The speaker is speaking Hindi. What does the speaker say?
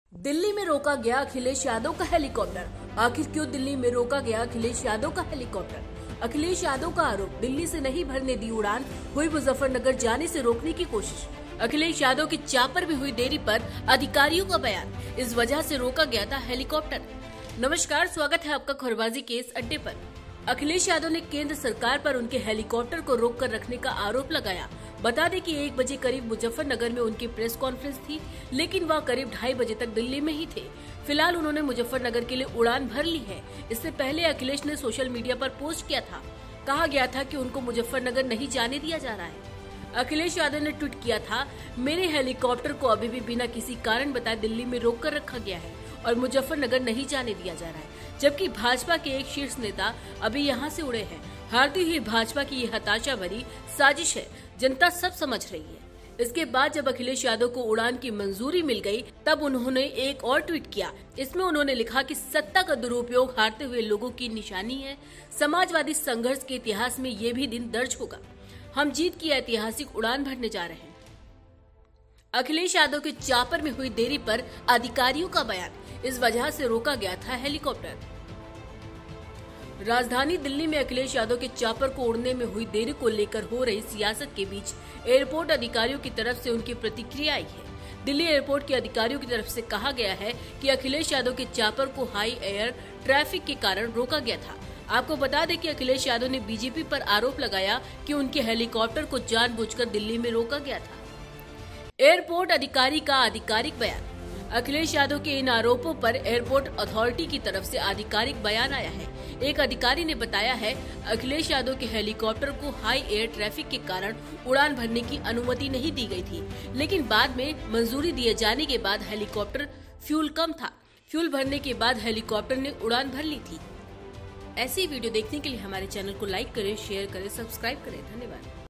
दिल्ली में रोका गया अखिलेश यादव का हेलीकॉप्टर। आखिर क्यों दिल्ली में रोका गया अखिलेश यादव का हेलीकॉप्टर? अखिलेश यादव का आरोप, दिल्ली से नहीं भरने दी उड़ान, हुई मुजफ्फरनगर जाने से रोकने की कोशिश। अखिलेश यादव की चापर में हुई देरी पर अधिकारियों का बयान, इस वजह से रोका गया था हेलीकॉप्टर। नमस्कार, स्वागत है आपका खबरबाजी के इस अड्डे पर। अखिलेश यादव ने केंद्र सरकार पर उनके हेलीकॉप्टर को रोक कर रखने का आरोप लगाया। बता दें कि 1 बजे करीब मुजफ्फरनगर में उनकी प्रेस कॉन्फ्रेंस थी, लेकिन वह करीब 2:30 बजे तक दिल्ली में ही थे। फिलहाल उन्होंने मुजफ्फरनगर के लिए उड़ान भर ली है। इससे पहले अखिलेश ने सोशल मीडिया पर पोस्ट किया था। कहा गया था कि उनको मुजफ्फरनगर नहीं जाने दिया जा रहा है। अखिलेश यादव ने ट्वीट किया था, मेरे हेलीकॉप्टर को अभी भी बिना किसी कारण बताए दिल्ली में रोक कर रखा गया है और मुजफ्फरनगर नहीं जाने दिया जा रहा है, जबकि भाजपा के एक शीर्ष नेता अभी यहां से उड़े हैं। हारती हुई भाजपा की ये हताशा भरी साजिश है, जनता सब समझ रही है। इसके बाद जब अखिलेश यादव को उड़ान की मंजूरी मिल गई, तब उन्होंने एक और ट्वीट किया। इसमें उन्होंने लिखा कि सत्ता का दुरुपयोग हारते हुए लोगों की निशानी है। समाजवादी संघर्ष के इतिहास में ये भी दिन दर्ज होगा। हम जीत की ऐतिहासिक उड़ान भरने जा रहे हैं। अखिलेश यादव के चापर में हुई देरी पर अधिकारियों का बयान, इस वजह से रोका गया था हेलीकॉप्टर। राजधानी दिल्ली में अखिलेश यादव के चापर को उड़ने में हुई देरी को लेकर हो रही सियासत के बीच एयरपोर्ट अधिकारियों की तरफ से उनकी प्रतिक्रिया आई है। दिल्ली एयरपोर्ट के अधिकारियों की तरफ से कहा गया है कि अखिलेश यादव के चापर को हाई एयर ट्रैफिक के कारण रोका गया था। आपको बता दें कि अखिलेश यादव ने बीजेपी पर आरोप लगाया कि उनके हेलीकॉप्टर को जानबूझकर दिल्ली में रोका गया था। एयरपोर्ट अधिकारी का आधिकारिक बयान। अखिलेश यादव के इन आरोपों पर एयरपोर्ट अथॉरिटी की तरफ से आधिकारिक बयान आया है। एक अधिकारी ने बताया है, अखिलेश यादव के हेलीकॉप्टर को हाई एयर ट्रैफिक के कारण उड़ान भरने की अनुमति नहीं दी गई थी, लेकिन बाद में मंजूरी दिए जाने के बाद हेलीकॉप्टर फ्यूल कम था। फ्यूल भरने के बाद हेलीकॉप्टर ने उड़ान भर ली थी। ऐसी वीडियो देखने के लिए हमारे चैनल को लाइक करें, शेयर करें, सब्सक्राइब करें। धन्यवाद।